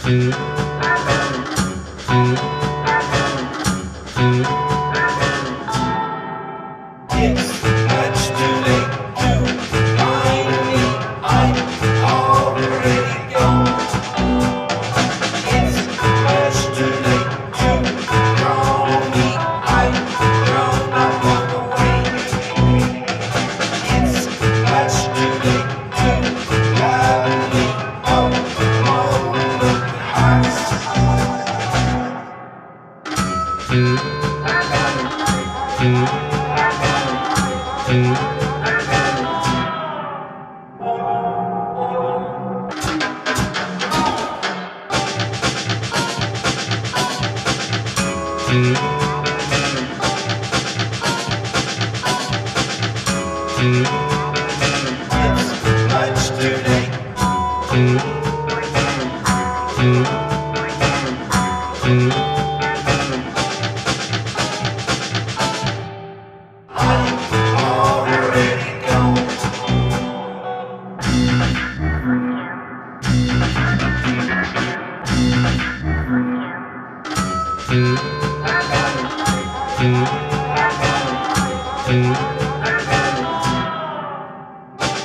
It's much too late to find me. I'm already gone. It's much too late to call me. I've thrown my walk away. It's much too late to love me. Oh, the hearts. It's much too late. I'm already gone.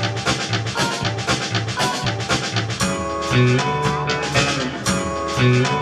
Mm-hmm.